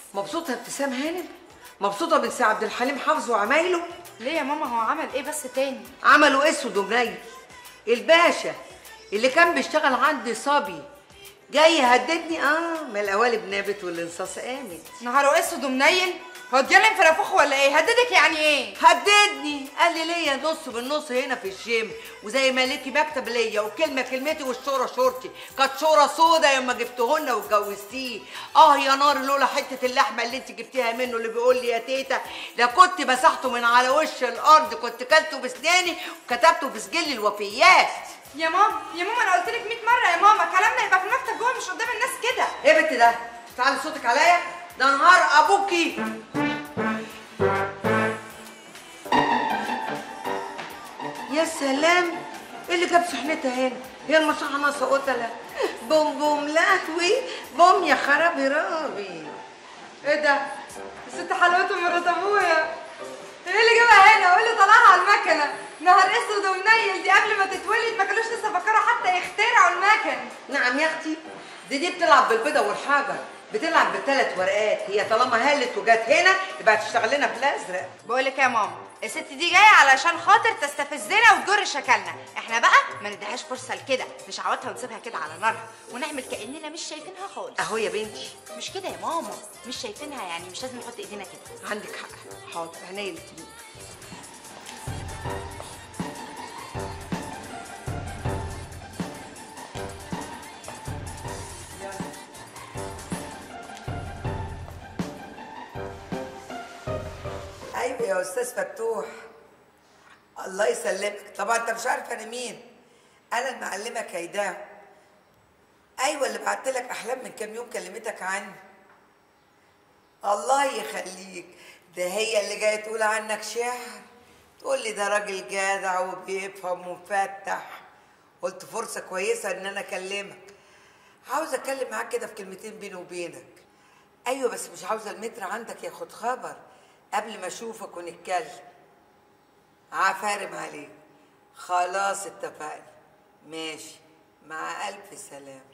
مبسوطه ابتسام هانم؟ مبسوطه من سي عبد الحليم حافظ وعمايله؟ ليه يا ماما؟ هو عمل ايه بس تاني؟ عملوا اسود ومنيل. الباشا اللي كان بيشتغل عندي صبي جاي يهددني. ما القوالب نابت والانصاص قامت. نهاره اسود ومنيل؟ هو اتجنن في نافوخه ولا ايه؟ هددك يعني ايه؟ هددني، قال لي ليا نص بالنص هنا في الجيم، وزي ما ليكي مكتب ليا وكلمه كلمتي والشوره شورتي. كانت شوره سودا يوم ما جبتهن واتجوزتيه. يا نار، لولا حته اللحمه اللي انت جبتيها منه اللي بيقول لي يا تيتا لا كنت مسحته من على وش الارض، كنت كلته بسناني وكتبته في سجل الوفيات. يا ماما انا قلت لك 100 مره يا ماما كلامنا يبقى في المكتب جوه مش قدام الناس كده. ايه يا بنت ده؟ تعالي صوتك عليا، ده نهار ابوكي. يا سلام، ايه اللي جاب سحنتها هنا؟ هي المصحة ناقصة قتلة. بوم بوم لهوي بوم يا خرابي رابي. ايه ده؟ الست حلاوته مرات ابويا. ايه اللي جابها هنا؟ قول له طلعها على المكنه. نهار اسود ومنيل، دي قبل ما تتولد ما كانوش لسه فكروا حتى يخترعوا المكن. نعم يا اختي، دي بتلعب بالبيضة والحجر، بتلعب بالثلاث ورقات. هي طالما هلت وجت هنا يبقى هتشتغل لنا بالازرق. بقول لك يا ماما، الست دي جايه علشان خاطر تستفزنا وتجر شكلنا، احنا بقى ما نديهاش فرصه لكده، نشعوطها ونسيبها كده على نارها ونعمل كاننا مش شايفينها خالص. اهو يا بنتي. مش كده يا ماما، مش شايفينها يعني مش لازم نحط ايدينا كده. عندك حق، حاضر عينيا الاتنين. ايوه يا استاذ فتوح، الله يسلمك. طبعا انت مش عارف انا مين. انا المعلمه كيداه. ايوه اللي بعت لك احلام من كام يوم كلمتك عني. الله يخليك، ده هي اللي جايه تقول عنك شعر، تقول لي ده راجل جدع وبيفهم ومفتح. قلت فرصه كويسه ان انا اكلمك. عاوزه اتكلم معاك كده في كلمتين بيني وبينك. ايوه بس مش عاوزه المتر عندك ياخد خبر قبل ما اشوفك ونتكلم. عفارم عليك. خلاص اتفقنا. ماشي، مع الف سلامه.